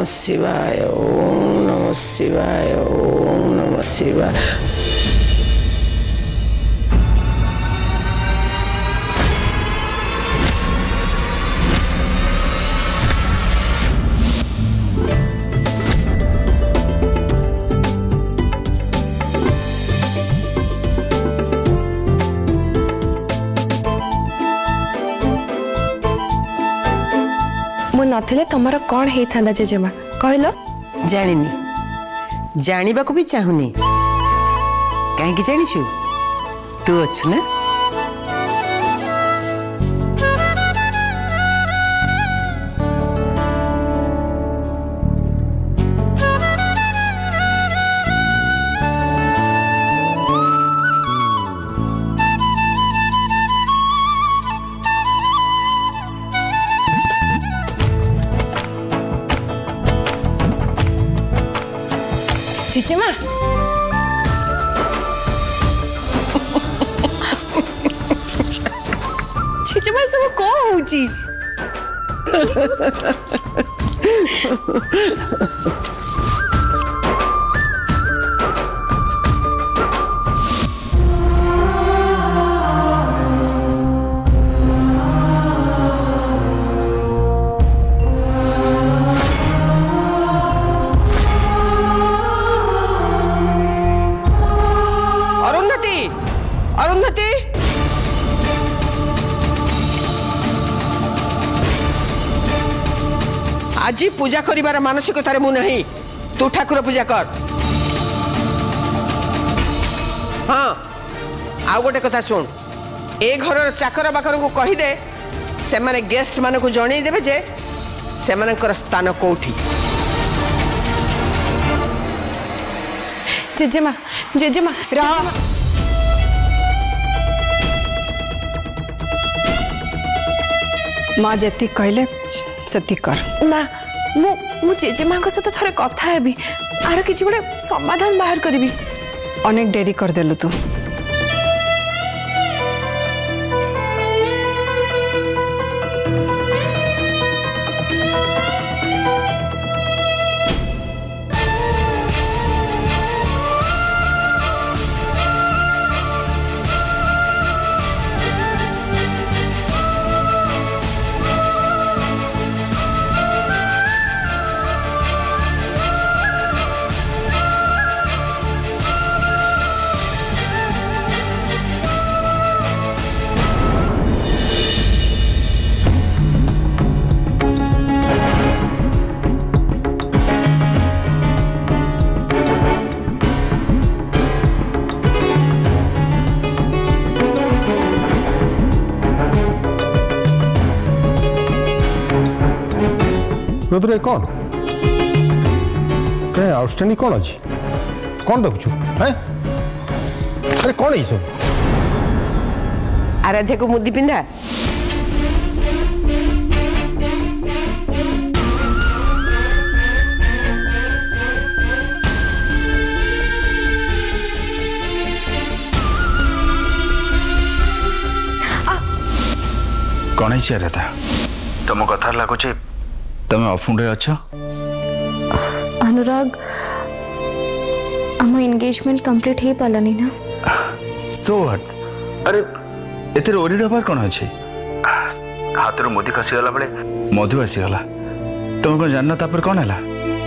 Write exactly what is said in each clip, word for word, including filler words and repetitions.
शिवाय ओम नमः शिवाय ओम नमः शिवाय। मु नथिले तमरा कौन हे थांदा जेजेमा कहलो जानिनी जानिबा को भी चाहुनी काहे कि जानिछु तू अच्छु ना जेजेमा जेजेमा सब को होची अरुंधति आज पूजा करिबार मानसिकतार मु नहीं तू ठाकुर पूजा कर। हाँ आउ गोटे कथा सुन ए घर चाकर बाकर को कहीदे से माने गेस्ट मान को जन देवे जे से मानकर स्थान कोठी। जेजेमा जेजेमा रह माँ जति कहले सती कर ना मु मु जेजेमा को सहित थरे कथा हेबी आर किछि गोटे समाधान बाहर करबी। अनेक डेरी कर देलु तू रे कौन कहे आउटस्टैंडिंग कौन अच्छी कौन देखु हैं अरे कौन है सब आराध्या को मुद्दी पिंधा कौन है आराध्या तुम कथार लगुच तुम अफुंड अच्छा अनुराग आम एंगेजमेंट कंप्लीट हो पालानी ना सो व्हाट अरे एते ओरी डबार कोन अछि हाथ रो मोदी खसी गला बळे मधु आसी गला तुम को जानना तापर कोन हला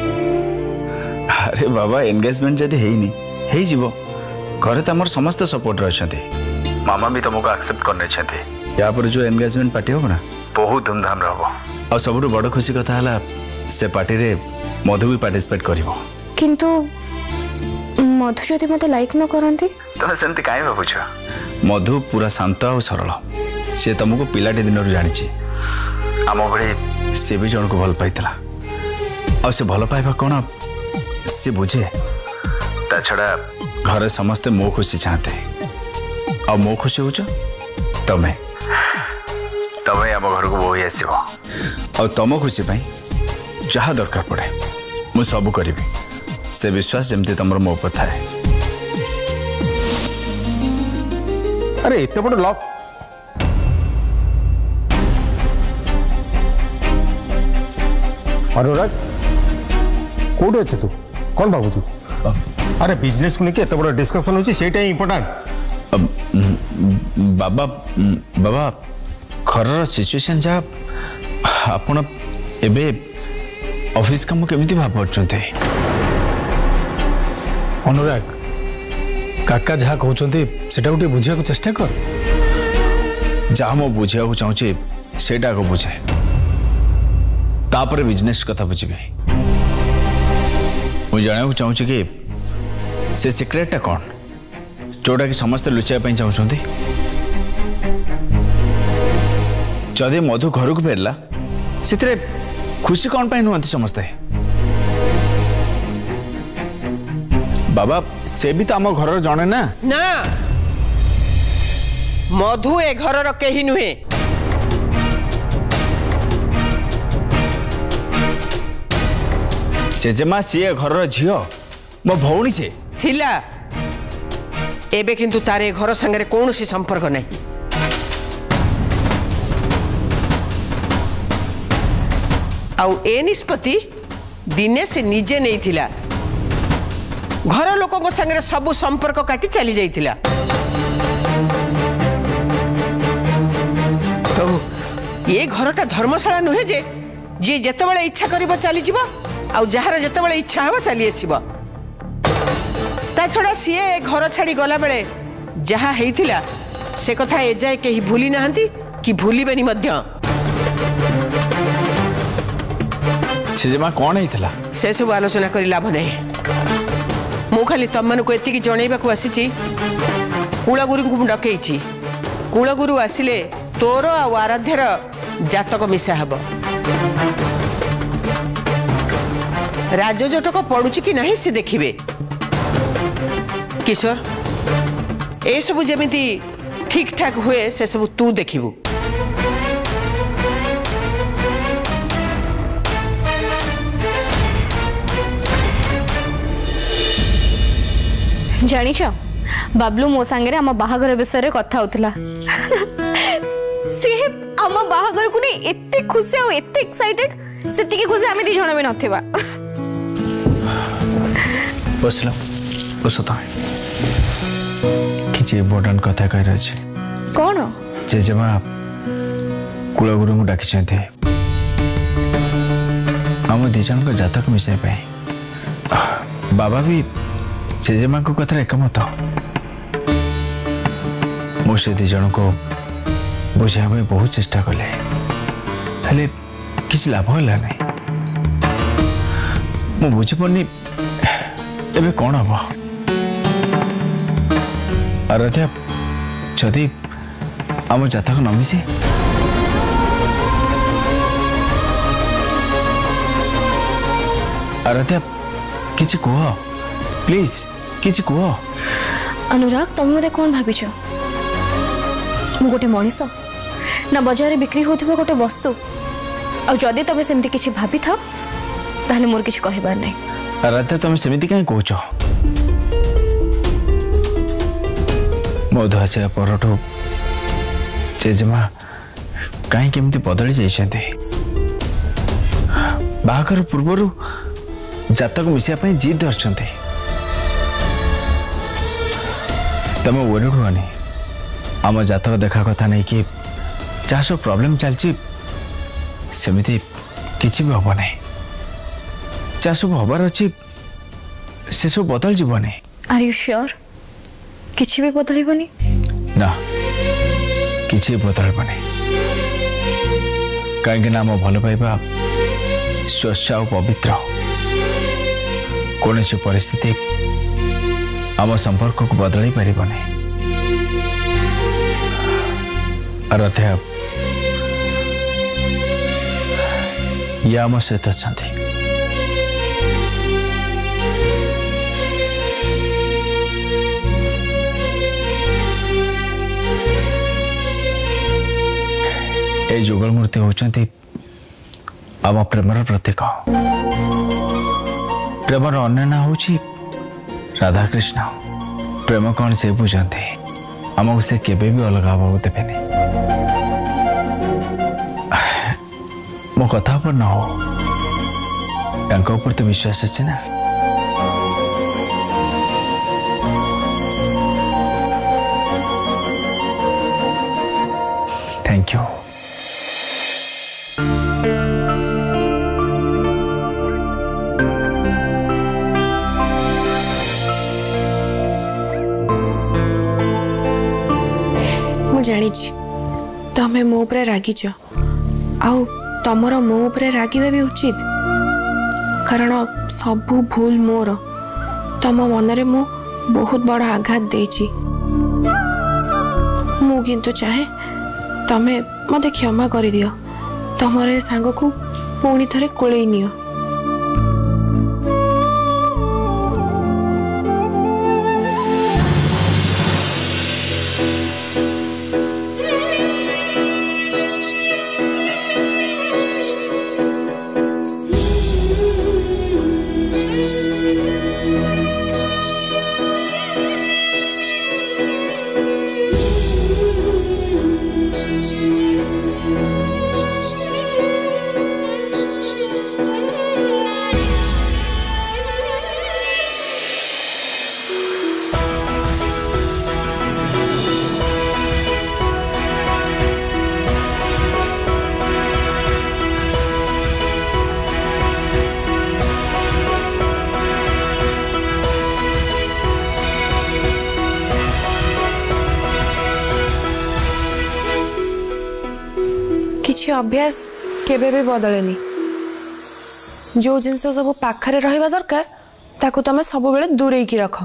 अरे बाबा एंगेजमेंट जदी हेइनी हेइ जीवो घरे त हमर समस्त सपोर्ट रहछन्ते मामा भी तुमको एक्सेप्ट करने छथि या पर जो एंगेजमेंट पार्टी हो ना बहुत धूमधाम रहबो और सबुठ बड़ खुशी कथा है से पार्टी रे मधु भी पार्टिसिपेट करिवो किंतु मधु जदि मते लाइक न करंती तुम सेमती काहे भाबुछ मधु पूरा शांत और सरल से तुमको पिलाटी दिन जानी आम भले सी भी जन को भल पाइला और से भल पाइबा कौन सी बुझे ता छड़ा घरे समस्ते मो खुशी चाहते और मो खुशी हो तमें तमें आम घर को बोही आसब और तुम खुशी जहाँ दरकार पड़े मु सब करी से विश्वास जमती तुम मो पर थाए। अरे इतने बड़ लॉक अनुराग कौट अच्छे तू कौन भावुचु अरे बिजनेस को लेके एत बड़ा डिस्कशन होची सेटा इंपोर्टेंट बाबा बाबा घर सिचुएशन जहाँ आपण एबे ऑफिस काम केमती भावुंटे अनुराग काका जहाँ कहते सेटा गोटे बुझा चेष्टा कर जहाँ मु बुझा चाहूँ सेटा को बुझे तापर बिजनेस कथा बुझे मुझे जाना चाहूँ कि से सिक्रेटा कौन जोटा कि समस्ते लुचाई चाहते जदि मधु घर को फेरला से खुशी कौन पाई नुहति समस्ते बाबा से भी तो आम घर जड़े ना ना मधु ए घर कहीं नुहे जेजेमा सी घर झील मो भौणी से थिला एबे किंतु तारे घर संगे कौन सी संपर्क नहीं आउ ए निष्पत्ति दिने से निजे नहीं थिला घर लोकों संगे सबु संपर्क काटी चली जाइथिला तो ये घरटा धर्मशाला नुहे जे जी जेतेबेले इच्छा करिबो चली जीवो आउ जहार जेतेबेले इच्छा हेबो चली आसीबो ता छड़ा सीए घर छाड़ी गला बेले जहा हेइथिला से कथा ए जाय केही भूली नाहंती कि भूलिबेनी मध्य जेजेमा कौन हेइथिला से सब आलोचना करी लाभ नहीं मु खाली तम मन को एति जनइबा को आसी कुलगुरु को डकई कुलगुरु आसिले तोर आ आराध्यर जातक मिशा हब राजजटक पड़ुची कि नहीं से देखिबे किशोर ए सब जेमिति ठीक ठाक हुए से सब तू देखिबू जानिछ बाबलू मो सांगे आम बाहागर विषय कथा होतिला से आम बाहागर को नहीं एते खुशी आ एते एक्साइटेड सेतिके खुशी आमे दी जण भी नथिबा बसला बसता किछि इम्पोर्टेंट कथा कह रहा छै कोन जेजेमा कुलगुरु को डाकी छथि हम दी जण को जातक मिसाई पे बाबा भी जेजेमा को कथा एकमत मो से दी जन को बुझा बहुत चेष्टा कले हेले किसी लाभ है नहीं मु बुझी पानी एबे कौन हम आराध्या जदि आम जातक न मिसे आराध्या किसी कह प्लीज किसी कह अनुराग तुम मते कौन भाविछ मु गोटे मनीष ना बाजार बिक्री होथिबो गोटे वस्तु आ जदि तबे सेमती किछि भाबी था ताहले मोर किछि कहबार नै आराध्या तुम सेमिति काई कहूछ मधु आसिया परठू जेजेमा कहीं केमती बदली जाइछन्ते बाहागर पूर्वरु जातक मिसिया पई जिद धरछन्ते तमे वरिड हुआनी आम जातक देखा कथा नहीं कि जहाँ सब प्रॉब्लम चलची सेमिति किछि भी हबो नहीं जहाँ सब हबार अच्छी से सब बदल जीवनी आर यू श्योर किछि भी बदलिबनी ना किछि बदलबनी कहीं आम भल पाइबा स्वच्छ और पवित्र कौन परिस्थिति आम संपर्क को बदल पार नहीं आराध्या ये आम सहित अच्छा ये जुगल मूर्ति होचंती आम प्रेमर प्रतीक प्रेमर अन्य ना होची राधा कृष्ण प्रेम कौन से बुझाते आमको से केबे भी अलग हवा देवेनि मो कथा पर न हो ତାଙ୍କ ଉପରେ ତ ବିଶ୍ୱାସ ଅଛି ନା। Thank you. मु जानी तमें मो उपरे रागिच आउ तमर मो उपरे रागिबा भी उचित कारण सबू भूल मोर तम मनरे मु बहुत बड़ा आघात देची मु किंतु चाहे तमें मते क्षमा कर दियो तमरे सांग को पुणी थरे कोले नियो। किसी अभ्यास केबे भी बदलेनी जो जिनस सब पाखरे रहिबा दरकार ताकू तमे सब बेले दूरे की रख।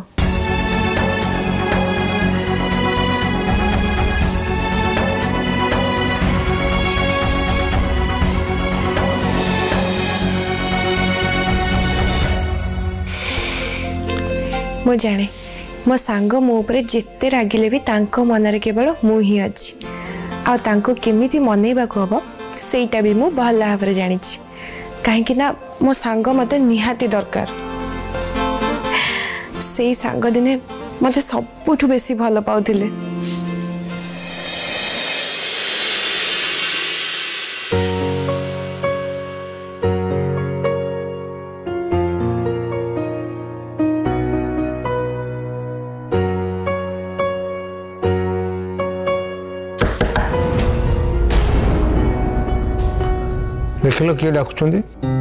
मु जाने मो सांग मो ऊपर जिते रागिले भी तांको मनरे केवल मु ही अछि आ तांको केमिति मनैबा को हबो सेटा भी मु भल भाव जानी कहीं ना मो सांग मते निहाती दरकार से सांग दिने मते सबुठु बेसी भल पाउथिले। देखिल किए डाकुଛନ୍ତି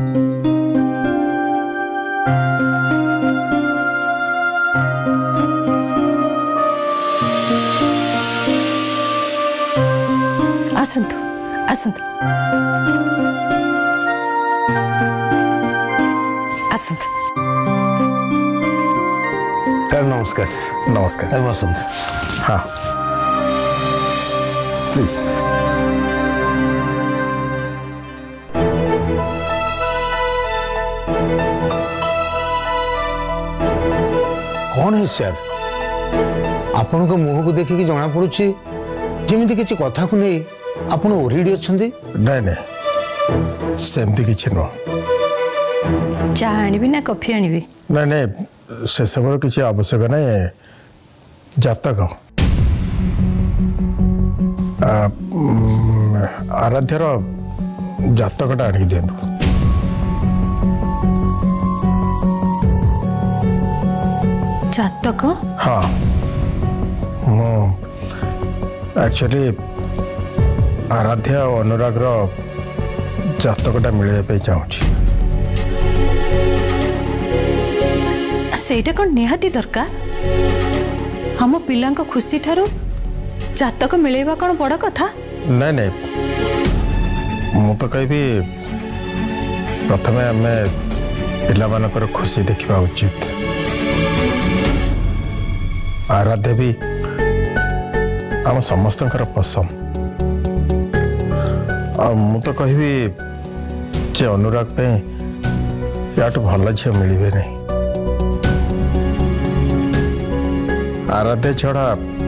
आसंतु आसंतु आसंतु नमस्कार नमस्कार बसंत हाँ प्लीज कौन है सर आपण को मुह को देखिकी जना पड़ुछि जेमिति किछि कथा को नहीं आपण ओरिडी अछंती नहीं नहीं सेमती किछि न चाह आनिबी ना कॉफी आनिबी नहीं नहीं से सब किछि आवश्यक नहीं जातक आराध्यर जातकटा आनिक दियंतु जातक हाँ मु एक्चुअली आराध्या और अनुराग जातकटा मिले चाहूँ सेटा कौन निहाती दरकार हम पिला खुशी ठारू जातक मिलेबा कौन बड़ कथा नहीं नहीं मु तो कहि प्रथमे आम पिला खुशी देखा उचित आराध्य भी आम समस्त पसंद मु तो कहि अनुराग पे याटू भल झी मिले नहीं आराध्य छड़ा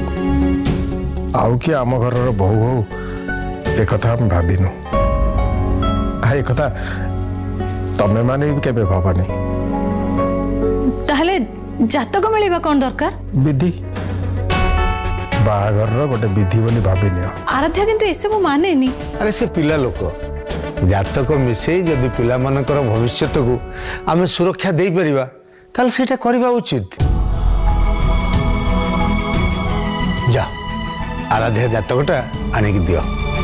आउ कि आम घर बहु बहु एक हम भाविनु एक तमें माने भी केबे भावनी ताहले जातक मिलवा कौन दरकार विधि बाहागर गोटे विधि बोली भाविनी आराध्या किंतु ऐसे वो माने नहीं अरे से पिला लोक जातक मिसई जदि पिला मानकर भविष्य को आम सुरक्षा दे परिबा ताल सेटा करबा उचित। जा आराध्या जातकटा आनिक दियो।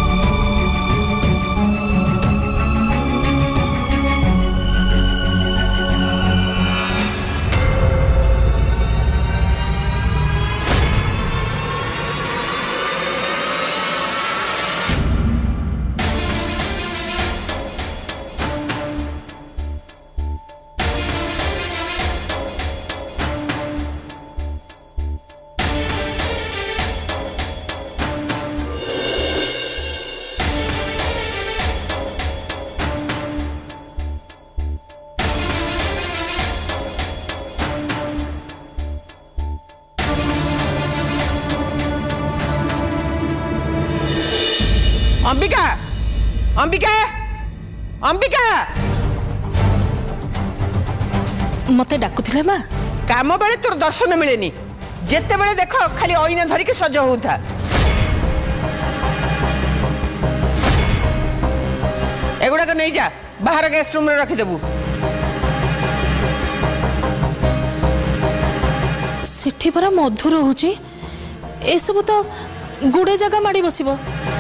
अंबिका अंबिका अंबिका मते डाकुथिले मां काम बेले तोर दर्शन मिलेनी जेते बेले देख खाली आईना धरिकी सज होता। एगुड़ाक नहीं जा बाहर गेस्ट रूम रखिदेबू। सेठी परा मधु रोचे ए सब तो गुड़े जगह माड़ी बसिबो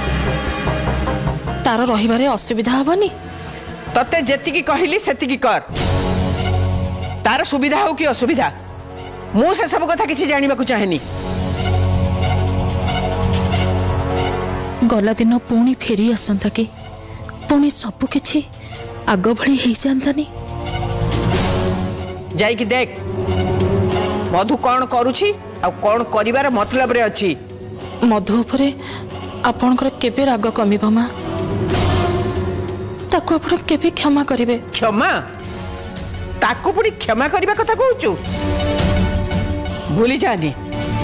तार रहिबारे असुविधा हबनी। तते जेतिकी कहली सेतिकी कर तार सुविधा हो कि असुविधा मु से सब कथा किछि जानिबा को चाहेनी। गला दिन पुणी फेरी आसंता कि पुणी सब किछि आग भली हेई जानतानी। जाई कि देख मधु कौन करुछि आ कौन करिवार मतलब रे अछि। मधु उपरे आपनकर केबे राग कमिबो मा ताको आपण केबे क्षमा करिवे। क्षमा ताको पुरी क्षमा करिबा कथा कहूचु भूली जानी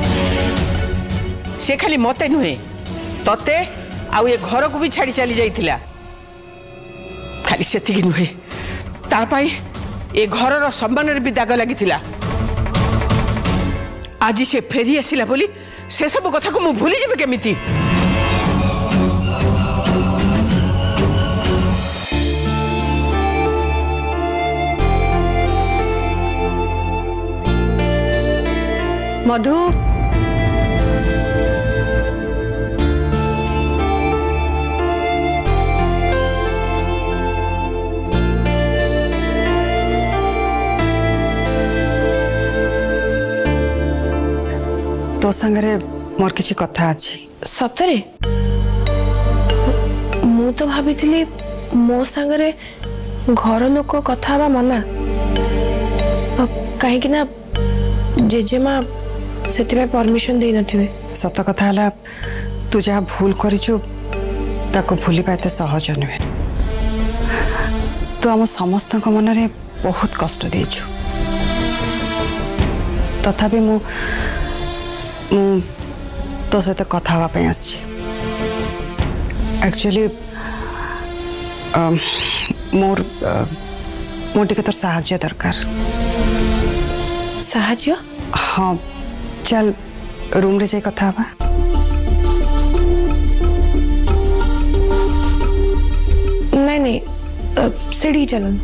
से खाली मते नुहे तते आउ ये घर को भी छाड़ी चली जाइथिला। खाली सेतिकी नुहे ता पाई ए घर रो सम्मान रे भी दाग लागिथिला। आज से फेरी आसिला बोली से सब कथा को मु भूली जेबे केमिति। मधु तो संगरे मोर किछि कथा अछि। सतरे मु तो भाभी मो संगरे घर लोक कथा हवा मना कहीं ना जेजेमा से परमिशन दे नथिबे। सत कथा हला तू जहाँ भूल करिछु ताको भूली पाते सहज नुहे। तू आम समस्त मन रे बहुत कष्ट देछु तथापि मु मु तो सहित कथा हवा पे आछि। एक्चुअली मोर मोर टिके तोर साहाय्य दरकार। साहाय्य? हाँ चल रूम रे जाई कथा हवा। नहीं नहीं सीढ़ी चलन।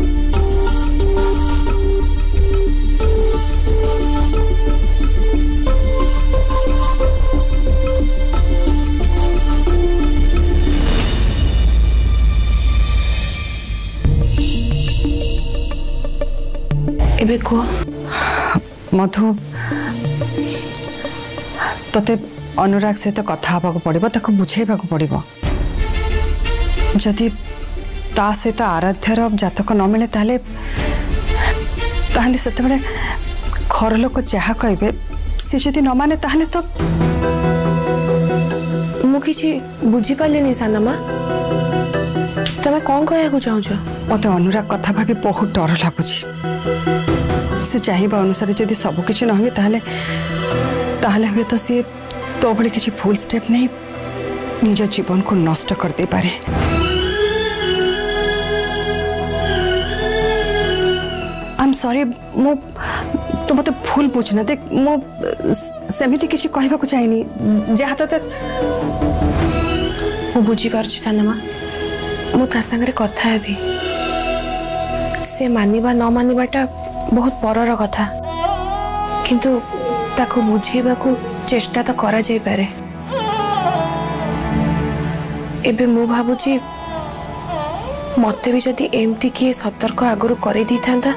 एबे को मधु तते अनुराग सहित कथा हवा पड़ो ताको बुझेबा पड़ो। जदि ता सहित आराध्यार जातक न मिले ताले ताहले सेते बेले घर लोक जहा कहबे से जदि न माने ताहले तो मु किछि बुझी पालेनी सानमा तमे कोन कहया को चाहू छ। मते अनुराग कथा भाबी बहुत डर लागुछि। से चाहिए अनुसार जदि सब किछि न होबे ताहले ताहले हबे तो से तो भली किछि फुल स्टेप नहीं निज जीवन को नष्ट कर दे पारे। आई एम सॉरी मो तो मते भूल बुझना देख मो सेमिति किछि कहबा को चाहिनी जहा तते मु बुझी पारछि सानमा मु ता संगे कथा हेबी से मानिबा न मानिबाटा बहुत परर कथा किंतु ताको बुझेबा को चेष्टा तो करा जाई पारे। एबे मु भाबुची मते भी जदि एमती किए सतर्क आगुरु करे दी थांता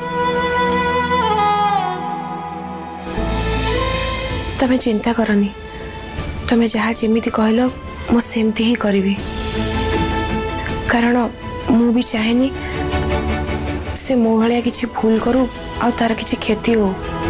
तमे चिंता करनी तमे जहाँ जेमिति कहलो मु सेमती ही करिवी कारण मु भी चाहेनी से मो भलिया किछि भूल करू आ तार किछि क्षति हो।